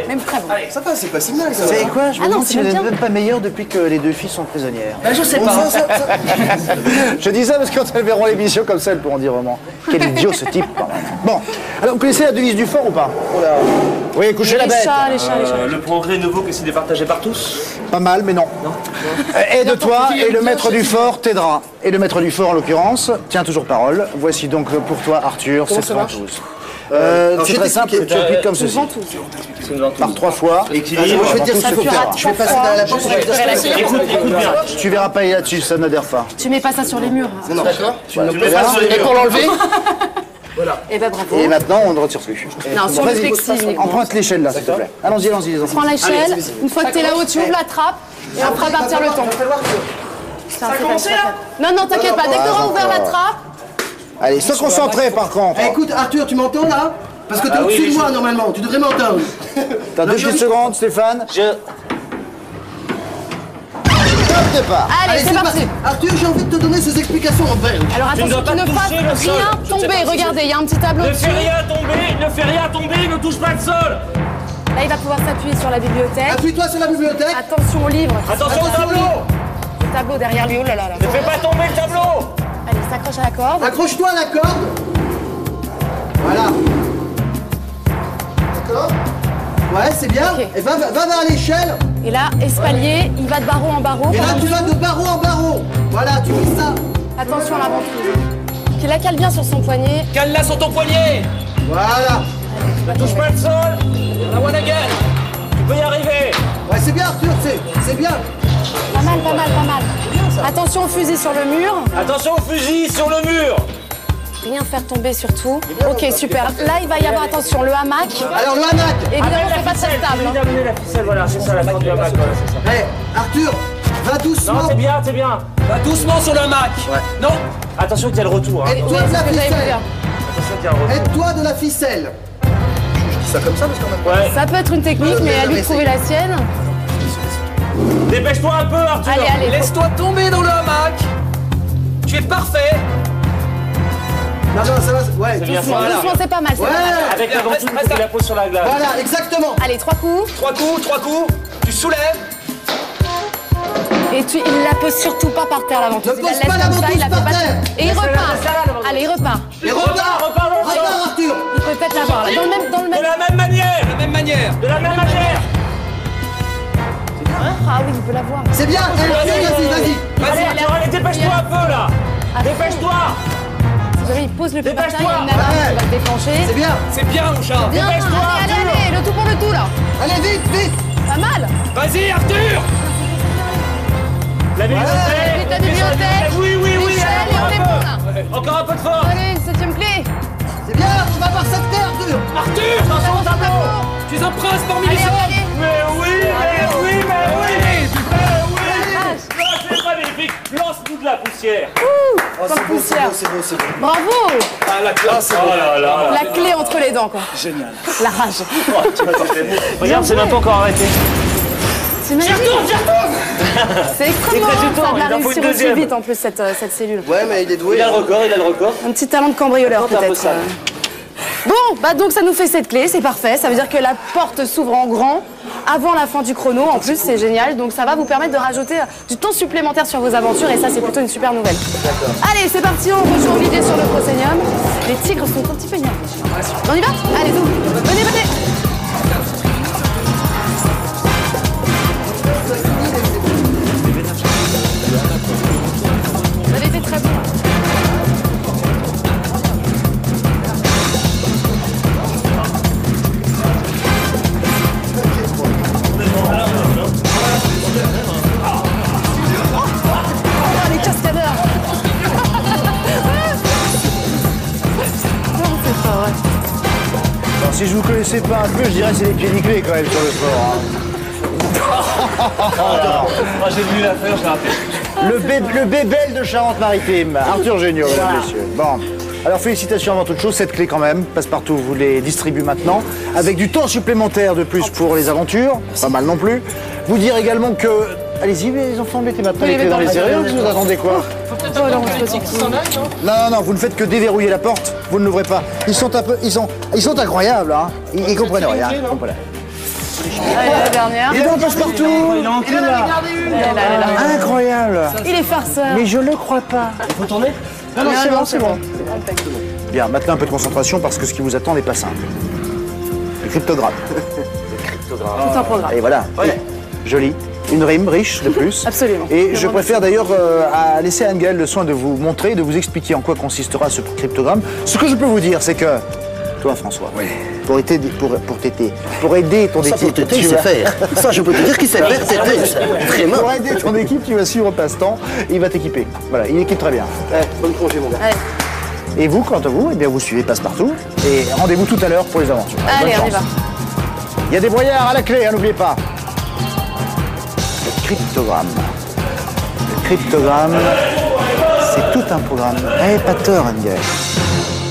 Même très bon. Ça va, c'est pas si mal. Vous savez quoi? Je me Ah non, demande c'est si vous même n'êtes bien. même pas meilleur depuis que les deux filles sont prisonnières. Ben, je sais pas. Je dis ça parce que quand elles verront l'émission comme ça, elles pourront dire vraiment quel idiot ce type. Quand même. Bon, alors vous connaissez la devise du fort ou pas? Oui, couchez la Les bête. chats, les chats, les chats. Le progrès ne vaut que s'il est partagé par tous. Pas mal, mais non. Aide-toi et le maître du fort t'aidera. Et le maître du fort, en l'occurrence, tient toujours parole. Voici donc pour toi, Arthur, cette ventouse. C'est très simple, tu appuies comme ceci. C'est une ventouse. Par 3 fois. Je vais te dire ce qu'il faut faire. Je vais passer dans la porte. Écoute bien. Tu verras pas là-dessus, ça n'adhère pas. Tu mets pas ça sur les murs. Non, d'accord. Tu le mets pas sur les Et pour murs. l'enlever, Et ben bravo. Et maintenant, on ne retire plus. Non, sur le Vas-y, plexi uniquement. emprunte l'échelle là, s'il te plaît. Allons-y, allons-y, les enfants. Prends l'échelle, une fois que t'es là-haut, tu ouvres la trappe et on fera partir le temps. Ça a commencé là? Non, non, t'inquiète pas, dès que t'auras ouvert la trappe, Allez, sois concentré par contre. écoute, Arthur, tu m'entends là? Parce que t'es au-dessus de moi normalement, tu devrais m'entendre. T'as 2 petites secondes, Stéphane. Top départ. allez, c'est parti. Arthur, j'ai envie de te donner ces explications en belge. Alors attention, dois tu pas ne fasses toucher le sol. rien Je ne sais tomber. pas toucher. Regardez, il y a un petit tableau Ne dessus. fais rien tomber, ne fais rien tomber, ne touche pas le sol. Là, il va pouvoir s'appuyer sur la bibliothèque. Appuie-toi sur la bibliothèque. Attention au livre. Attention au tableau. Le tableau derrière lui, oh là là là. Ne fais pas tomber le tableau. Allez, s'accroche à la corde. Accroche-toi à la corde. Voilà. D'accord. Ouais, c'est bien. Ok. Et va vers l'échelle. Et là, espalier, il va de barreau en barreau. Et là, pendant- tu vas de barreau en barreau. Voilà, tu fais ça. Attention à la ventouse. Qui la cale bien sur son poignet. Cale-la sur ton poignet. Voilà. Ne touche pas le sol. La one again. Tu peux y arriver. Ouais, c'est bien, Arthur, c'est bien. Pas mal, pas mal, pas mal. Attention au fusil sur le mur. Attention au fusil sur le mur. Rien faire tomber surtout. Ok, super. Là, il va y avoir, attention, le hamac. Alors, le hamac. Évidemment, c'est pas très stable. Il a amené la ficelle, voilà, c'est ça la corde du hamac. Voilà, c'est ça. Hé, Arthur, va doucement. Non, c'est bien, c'est bien. Va doucement sur le hamac. Non. Attention qu'il y a le retour. Hein. Aide-toi Ouais, de la c'est ce que j'allais vous ficelle. dire. Attention qu'il y a le retour. Aide-toi de la ficelle. Je dis ça comme ça parce qu'on a Ouais. Ça peut être une technique, mais à lui de trouver la sienne. Dépêche-toi un peu, Arthur. Allez, allez. Laisse-toi tomber dans le hamac. Tu es parfait. Non, non, ça va. Ouais, C'est bien Doucement, ça. doucement, c'est pas mal. c'est pas mal. Ouais. Avec la ventouse, tu la poses sur la glace. Voilà, exactement. Allez, 3 coups. 3 coups. Tu soulèves. Et il la pose surtout pas par terre, la ventouse. Ne Il la pose laisse pas la comme ça, il la ventouse fait par pas. terre. Et il repart. Allez, il repart. Et repars. repars dans le sol. Repars, Arthur. Il peut peut-être l'avoir là. Dans le De même. la même manière. De la même manière. De la même manière. Ah oui, il peut l'avoir. C'est bien. Allez, vas-y. Vas-y, Arthur, allez, dépêche-toi un peu là. Dépêche-toi. Si jamais il pose le pied par terre, il y a une Dépêche-toi. alarme Ouais. qui va se déclencher. C'est bien. C'est bien, mon chat. Bien, Dépêche-toi, allez, le tout pour le tout là. Allez, vite. Pas mal. Vas-y, Arthur. La bibliothèque. La bibliothèque. Oui, L'échelle, et on est bon là. Encore un peu de force. Allez, une 7ème clé. C'est bien. On va voir cette terre, Arthur. Arthur. Attention au tableau. Tu es un prince parmi Allez, les hommes. allez. Mais oui. C'est magnifique. Lance-nous de la poussière. Oh, Comme poussière. c'est beau. Bravo. Ah, la classe. Oh là là. La clé entre les dents quoi. Génial. La rage. Regarde, c'est même pas encore arrêté. T'imagines? C'est extrêmement Il reste du rare temps, ça de la il en faut une réussir aussi deuxième. vite en plus cette cellule. Ouais, mais il est doué. Il a le record. Un petit talent de cambrioleur Non, t'as un peu peut-être. ça. Bon, bah donc ça nous fait cette clé, c'est parfait. Ça veut dire que la porte s'ouvre en grand avant la fin du chrono. En plus, c'est génial. Donc ça va vous permettre de rajouter du temps supplémentaire sur vos aventures et ça, c'est plutôt une super nouvelle. Allez, c'est parti, on rejoint Olivier sur le Proscenium. Les tigres sont un petit peu nerveux, j'ai l'impression. On y va? Allez, vous. Venez. Vous avez été très bon. Oh, les cascadeurs. Non, c'est pas vrai. Alors, si je vous connaissais pas un peu, je dirais que c'est les pieds nickelés quand même sur le fort. Hein. Moi j'ai voulu la faire, j'ai raté. Le bébel de Charente-Maritime, Arthur Géniaud, mesdames et messieurs. Bon, alors félicitations avant toute chose, cette clé quand même, Passepartout vous les distribue maintenant, avec du temps supplémentaire de plus pour les aventures, pas mal non plus. Vous dire également que, allez-y les enfants, mettez maintenant les clés dans les serrures, vous attendez quoi? Non, vous ne faites que déverrouiller la porte, vous ne l'ouvrez pas. Ils sont incroyables, hein. Ils comprennent rien. Allez, la dernière. Et donc, passe-partout. Il en a regardé une. Elle est là. Incroyable. Il est farceur. Mais je le crois pas. Il faut tourner. Non, c'est bon, c'est bon. Impec. Bien, maintenant un peu de concentration parce que ce qui vous attend n'est pas simple. Le cryptogramme. Tout un programme. Et voilà. Ouais. Joli. Une rime riche de plus. Absolument. Et je préfère d'ailleurs laisser à Anne-Gaëlle le soin de vous montrer, de vous expliquer en quoi consistera ce cryptogramme. Ce que je peux vous dire, c'est que toi, François, pour aider ton Ça, équipe, pour t'aider, il sait faire. Ça, je peux te dire qu'il sait faire, c'est vraiment. pour aider ton équipe, tu vas suivre passe-temps. Il va t'équiper. Voilà, il équipe très bien. Bonne congé, mon gars. Allez, Et vous, quant à vous, eh bien, vous suivez Passe-Partout. Et rendez-vous tout à l'heure pour les aventures. allez, Bonne on y va. chance. Il y a des broyards à la clé, hein, n'oubliez pas. Le cryptogramme. Le cryptogramme, c'est tout un programme. Eh, pas tort, Anne-Gaëlle.